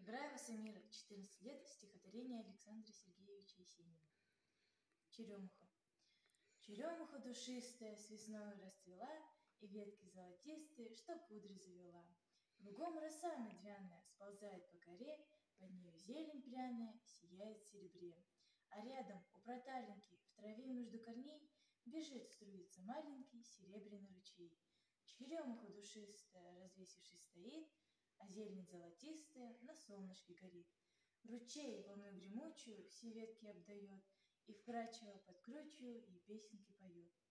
Играева Самира, 14 лет, стихотворение Александра Сергеевича Есенина. Черемуха. Черемуха душистая с весною расцвела, и ветки золотистые, что кудри завела. Кругом роса медвяная сползает по коре, под нею зелень пряная сияет в серебре. А рядом, у проталинки, в траве между корней, бежит, струится маленький серебряный ручей. Черемуха душистая, развесившись, стоит, а зелень золотистая на солнышке горит. Ручей волной гремучую все ветки обдает, и вкрадчиво подкручиваю ей песенки поет.